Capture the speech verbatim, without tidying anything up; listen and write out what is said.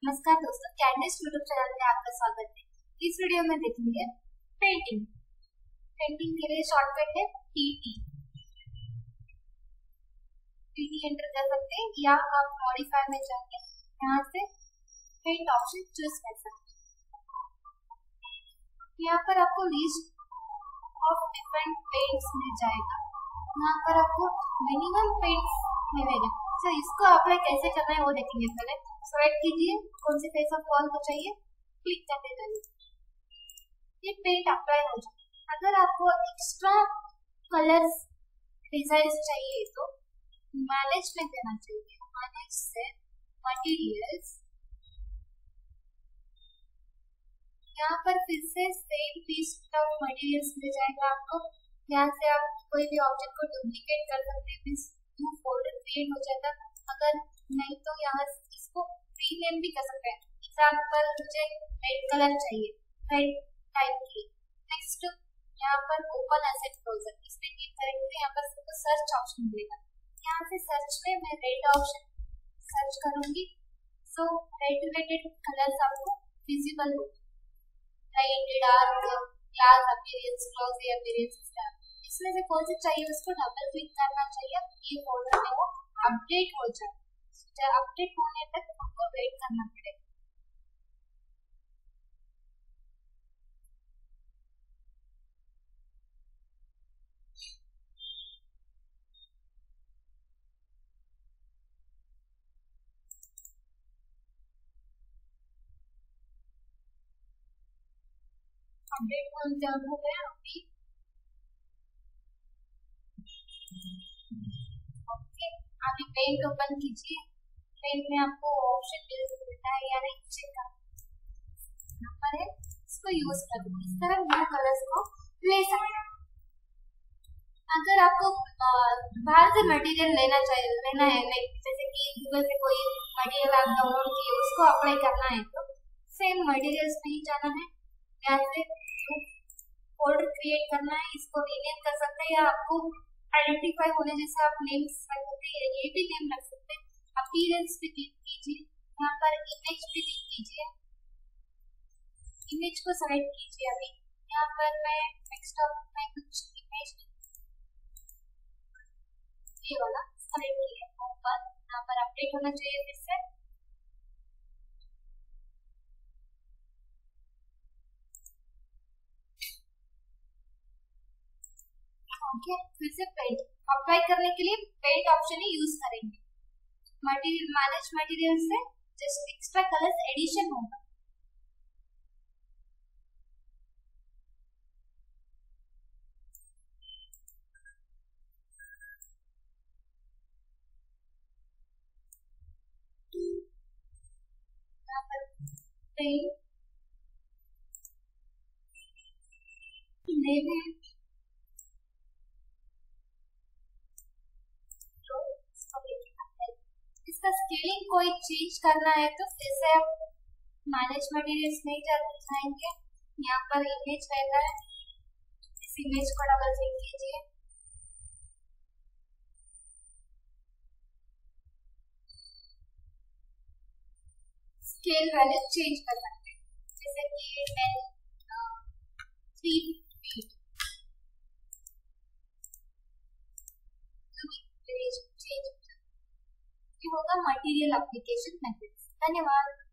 नमस्कार दोस्तों, कैडनेस YouTube channel में आपका स्वागत है। इस वीडियो में देखेंगे पेंटिंग। पेंटिंग के लिए शॉर्टकट है पीटी। पीटी एंटर कर सकते हैं या आप मॉडिफायर में जाके यहाँ से पेंट ऑप्शन चूज कर सकते हैं। यहाँ पर आपको लिस्ट ऑफ डिफरेंट पेंट्स मिल जाएगा। यहाँ पर आपको मिनिमम पेंट्स मिलेगा। तो इसको अप्लाई कैसे करना है वो देखेंगे। पहले सेलेक्ट कीजिए कौन से फेस ऑफ वॉल को चाहिए, क्लिक करते जाइए, ये पेंट अप्लाई हो जाए। अगर आपको एक्स्ट्रा कलर्स डिजाइन चाहिए तो मैनेज में देना चाहिए। मैनेज से मटेरियल्स, यहाँ पर फिर से सेम लिस्ट ऑफ मटेरियल्स मिल जाएगा आपको। यहाँ से आप कोई भी ऑब्जेक्ट को डुप्लीकेट कर सकते हैं, न्यू फोल्डर क्रिएट हो जाएगा। अगर नहीं तो यहाँ इसको रीनेम भी कर सकते हैं। एग्जाम्पल मुझे रेड कलर चाहिए, रेड टाइप की। नेक्स्ट यहाँ पर ओपन एसेट क्लोजर, इसमें क्लिक करेंगे, यहाँ पर आपको सर्च ऑप्शन मिलेगा। यहाँ से सर्च में मैं रेड ऑप्शन सर्च करूंगी। सो रेड रिलेटेड कलर्स आपको विजिबल होगा, light, dark, glass appearance, glossy appearance. इसमें से कौन सा चाहिए उसको डबल क्लिक करना चाहिए। ये फोल्डर में वो अपडेट हो जाए। जब अपडेट होने तक आपको वेट करना पड़ेगा। अपडेट होने जब हो गया अभी ओके, अभी पेंट ओपन कीजिए। पेंट में आपको ऑप्शन मिलता है या नहीं चेक करना। यहाँ पर है, इसको यूज करो। इस तरह न्यू कलर्स को ले सकते हैं। अगर आपको बाहर से मटेरियल लेना चाहिए लेना है, लाइक जैसे कि गूगल से कोई मटेरियल आप डाउनलोड किए उसको अप्लाई करना है तो सेम मटेरियल्स में ही जाना है। यहाँ से फोल्डर क्रिएट करना है, इसको रीनेम कर सकते हैं या आपको आइडेंटिफाई होने जैसे आप नेम्स रख सकते हैं, ये भी नेम रख सकते हैं। अपीयरेंस पे क्लिक कीजिए, यहाँ पर इमेज पे क्लिक कीजिए, इमेज को सेलेक्ट कीजिए। अभी यहाँ पर मैं डेस्कटॉप में कुछ इमेज ये वाला सेलेक्ट किया, ऊपर यहाँ पर अपडेट होना चाहिए फिर से। ओके, फिर से पेंट अप्लाई करने के लिए पेंट ऑप्शन ही यूज करेंगे। मटेरियल मैनेज मटेरियल से जस्ट एक्स्ट्रा कलर्स एडिशन होगा। यहाँ पर पेंट नेम है, इसका स्केलिंग कोई चेंज करना है तो फिर से आप मैनेज मटेरियल्स में जाएंगे। यहाँ पर इमेज रहता है, इस इमेज को डबल क्लिक कीजिए, स्केल वैल्यू चेंज कर सकते हैं, जैसे कि मैं थ्री फीट चेंज होगा मटेरियल एप्लीकेशन मेथड्स। धन्यवाद।